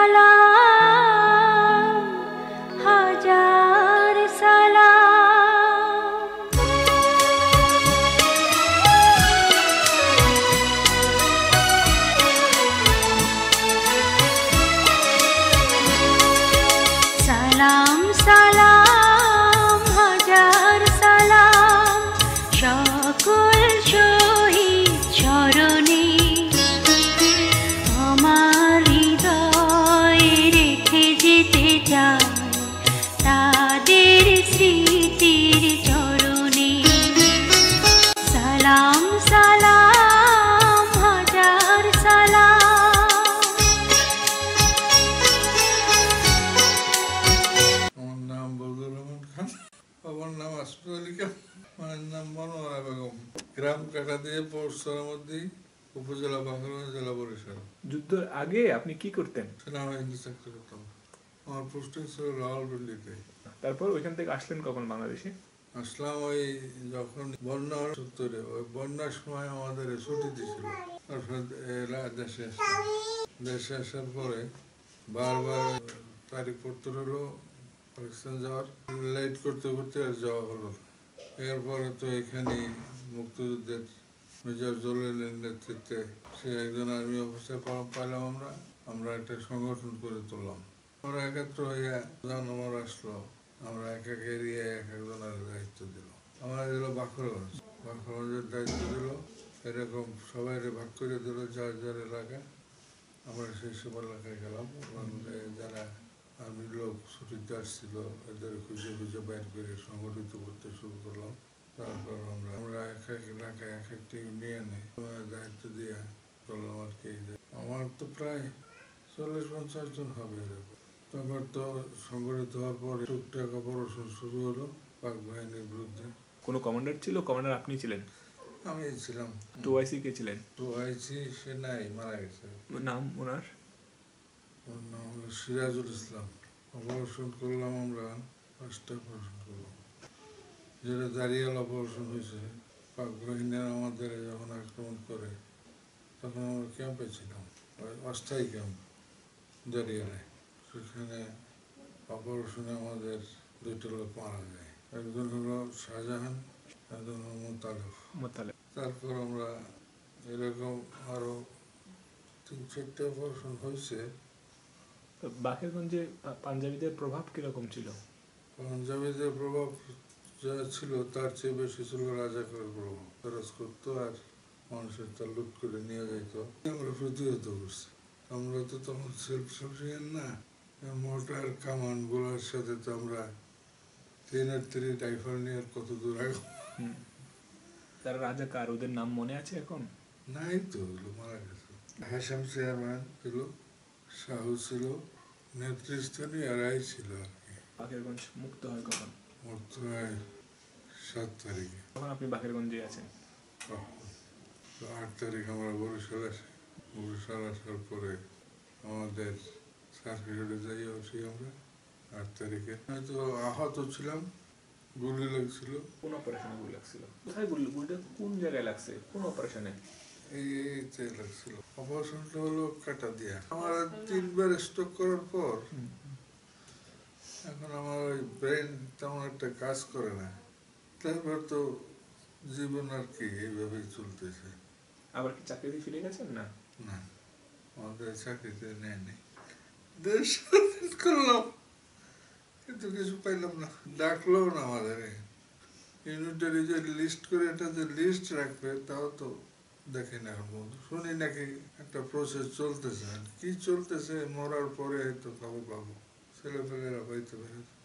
সালাম হাজার সালাম। সালাম সালাম হাজার সালাম সকল শহীদ স্মরণে, আমার হৃদয়ে রেখে যেতে চাই তাদের স্মৃতির চরণে। সালাম সালাম হাজার সালাম। আমার নাম বদরুল রহমান খান, বাবার নাম আসফাক আলী খান, মায়ের নাম মনোয়ারা বেগম। গ্রাম কাটাদিয়া পৌর সরামদ্দি, উপজেলা বাংলাদেশ, জেলা বরিশাল। যুদ্ধের আগে আপনি কি করতেন? সেনাবাহিনী চাকরি করতাম। আমার পোস্টিং ছিল রাওয়ালপিন্ডিতে। তারপর ওইখান থেকে আসলেন কখন বাংলাদেশে? আসলাম ওই যখন বন্যা হল 70-এ, ওই বন্যার সময় আমাদের ছুটি দিয়েছিল। তারপর দেশে আসলাম। দেশে আসার পরে বারবার তারিখ পড়তে হলো পাকিস্তান যাওয়ার, লেট করতে করতে আর যাওয়া হলো না। এরপরে তো এখানে মুক্তিযুদ্ধের মেজর জলিলের নেতৃত্বে সে একজন আর্মি অফিসার পাইলাম আমরা একটা সংগঠন করে তুললাম। আমরা একাত্র হইয়া যখন আমার আসলো, আমরা এক এক এরিয়ায় এক একজনের দায়িত্ব দিল। আমার দিল বাখরগঞ্জের দায়িত্ব দিল। এরকম সবাই ভাগ করে দিল যার যার এলাকা। আমরা সেই সব এলাকায় গেলাম এবং যারা আর্মির লোক ছুটিতে আসছিল এদের খুঁজে খুঁজে বাইর করে সংগঠিত করতে শুরু করলাম। তারপর আমরা এক এক এলাকায় এক একটি ইউনিয়নে দায়িত্ব দিয়ে করলাম আর কি। আমার তো প্রায় 40-50 জন হবে এরকম। তারপর তো সংগঠিত হওয়ার পর টুকটাক অপারেশন শুরু হলো পাক বাহিনীর বিরুদ্ধে। কোনো কমান্ডার ছিল? কমান্ডার আপনি ছিলেন? আমি ছিলাম। 2IC কে ছিলেন? 2IC সে নাই, মারা গেছে। নাম ওনার? ওর নাম হলো সিরাজুল ইসলাম। অপারেশন করলাম আমরা, 5টা অপারেশন করলাম। যেটা দাঁড়িয়াল অপারেশন হয়েছে, পাক বাহিনীরা আমাদের যখন আক্রমণ করে তখন আমরা ক্যাম্পে ছিলাম, অস্থায়ী ক্যাম্প দাঁড়িয়ালে। সেখানে অপারেশনে আমাদের 2টা লোক মারা যায়। একজন হলো শাহজাহান, একজন হলো মোতালেব। তারপর আমরা এরকম আরো 3-4টা অপারেশন হয়েছে। বাকেরগঞ্জে পাঞ্জাবিদের প্রভাব কিরকম ছিল? পাঞ্জাবিদের প্রভাব যা ছিল তার চেয়ে বেশি ছিল রাজাকারের প্রভাব। খরচ করতো আর মানুষের তা লুট করে নিয়ে যাইতো। আমরা প্রতিহত করছি। আমরা তো তখন সেলফ সাফিসিয়েন্ট না, মোটর কামান গুলার সাথে তো আমরা 3 রাইফেল নিয়ে কত দূর আগে। তারা রাজাকার, ওদের নাম মনে আছে এখন? নাই তো, মারা গেছে। হাসাম চেয়ারম্যান ছিল, শাহু ছিল, নেতৃস্থানীয় এরাই ছিল আর কি। বাকেরগঞ্জ মুক্ত হয় কখন? মুক্ত হয় 7 তারিখে। তখন আপনি বাকেরগঞ্জে আছেন? 8 তারিখ আমরা বরিশাল আসি। বরিশাল আসার পরে আমাদের সার্কিটে যাই আসি আমরা 8 তারিখে। হয়তো আহত ছিলাম, গুলি লাগছিল। কোন অপারেশনে গুলি লাগছিল? কোথায় গুলিটা কোন জায়গায় লাগছে? কোন অপারেশনে? এইতে লাগছিল। অপারেশনটা হলো কাটাদিয়া। আমার 3বার স্ট্রোক করার পর এখন আমার ওই ব্রেন তেমন একটা কাজ করে না। তারপর তো জীবন আর কি এইভাবেই চলতেছে। আবার কি চাকরিতে ফিরে গেছেন? না না, আমাদের চাকরিতে নেয়নি। দেশ স্বাধীন করলাম কিন্তু কিছু পাইলাম না, ডাকলো না আমাদের। ইউনিটারি যে লিস্ট করে এটা যে লিস্ট রাখবে তাও তো দেখি না। শুনি নাকি একটা প্রসেস চলতেছে, কি চলতেছে মরার পরে হয়তো খবর পাবো, ছেলেপেলেরা পাইতে পারে।